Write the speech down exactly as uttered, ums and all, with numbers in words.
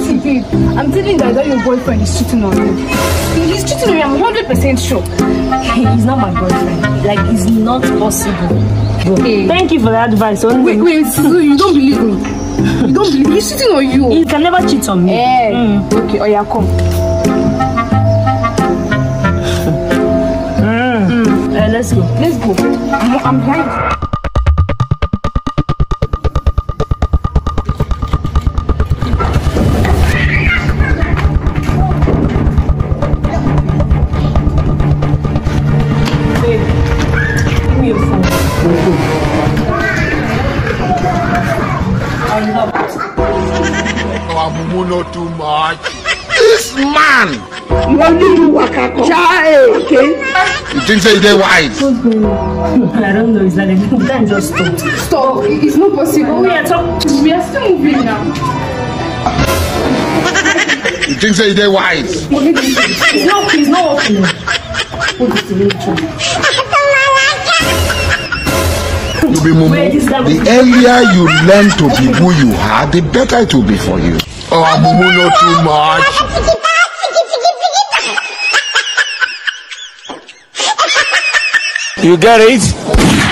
See, babe, I'm telling you that, that your boyfriend is cheating on you. He's cheating on you, I'm one hundred percent sure. He's not my boyfriend. Like, it's not possible. Hey. Thank you for the advice. Only wait, wait, Suzu, you don't believe me. You don't believe me. He's cheating on you. He can never cheat on me. Hey. Mm. Okay, oh yeah, come. Mm. Mm. Uh, let's go. Let's go. I'm, I'm behind. Not too much. This man. Okay. You think so they're wise? What's going on? I don't know. It's like you can't just stop. Stop. It's not possible. We are talking. We are still moving now. You think so they're wise? It's not. It's not working. What is the nature? You be Mumu. The earlier you learn to be who you are, the better it will be for you. Oh, Mumu, not too much. You get it?